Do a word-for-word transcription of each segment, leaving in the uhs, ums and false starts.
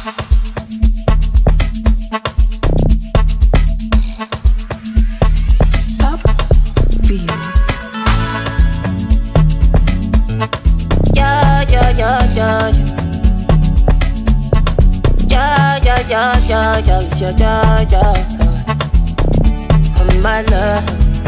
Yeah, yeah, yeah, yeah. Yeah, yeah, yeah, yeah, yeah, yeah, yeah, yeah. Oh, my love.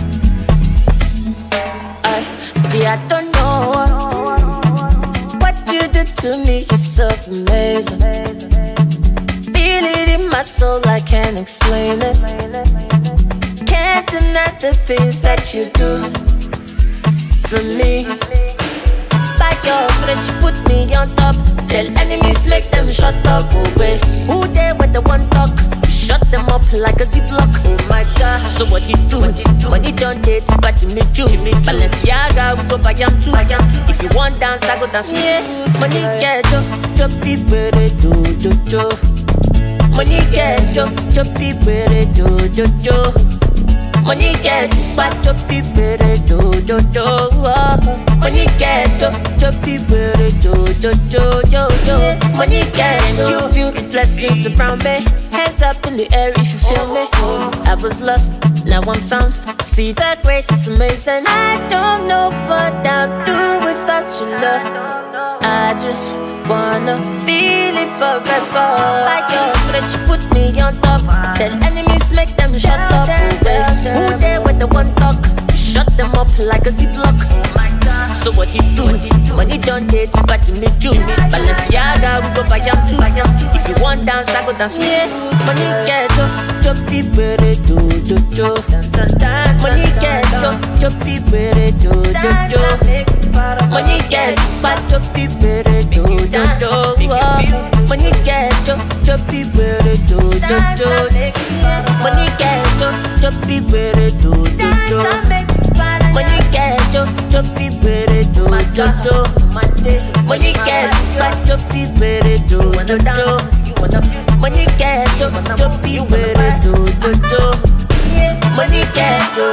I see, I don't know what you do to me. You're so amazing. Feel it in my soul, I can't explain it. Can't deny the things that you do for me. By your grace, you put me on top. Tell enemies, make them shut up. Oh, wait. Who there with the one talk? Shut them up like a Ziploc. Oh my God. So what you do? Money don't date, but you need Choo. Balenciaga, we go buy am too. If you want dance, I go dance. Yeah. Money get jo, jo people do jo jo. Money get jo, jo people do jo jo. Money get but jo people do jo jo. Money get jo, jo people do jo jo jo jo. Money get you feel the blessings around me. Hands up in the air if you feel me. I was lost, now I'm found. See that grace is amazing. I don't know what I'll do without your love. I just wanna feel it forever. By your grace, you put me on top. Tell enemies, make them shut up. Who there with the one talk? Shut them up like a Ziploc. So what you do? Money don't date, but you need Choo. Balenciaga, we go buy am too. If you want dance, I go dance. Yeah. Money get jo, jo people do jo jo. Money get jo, jo people do jo jo. Money get but jo people do jo jo. Money get jo, jo people do jo jo. Money get jo, jo people do jo jo. Money get jo, jo people do jo jo. Money get but jo people do jo jo. Money get jo, jo people do jo jo. Money get jo.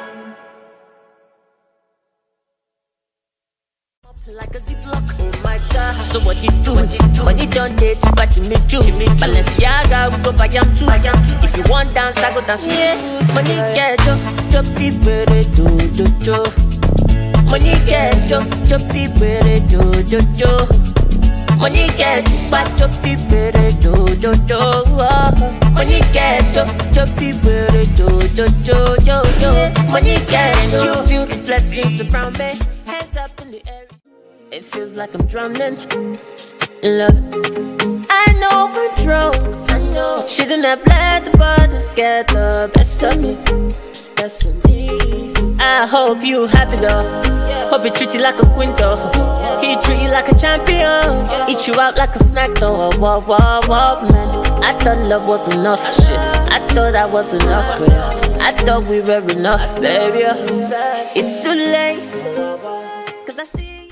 Like a Ziploc, oh my God. So what you do? Money don't date, but you need Choo. Balenciaga, we go buy am too. If you want dance, I go dance. Yeah. Money get jo, jo people do jo jo. Money get jo, jo people do jo jo. Money get but jo people do jo jo. Money get jo, jo people do jo jo jo jo. Money get you feel the blessings around me. Hands up in the air. It feels like I'm drowning in love. I know we're drunk. I know. Shouldn't have let the bottles get the best of me. Best of me. I hope you happy though. Hope he treat you like a queen though. He treat you like a champion. Eat you out like a snack though. Whoa, whoa, whoa, man. I thought love was enough shit. I thought I was enough, yeah. I thought we were enough, baby. It's too late. Cause I see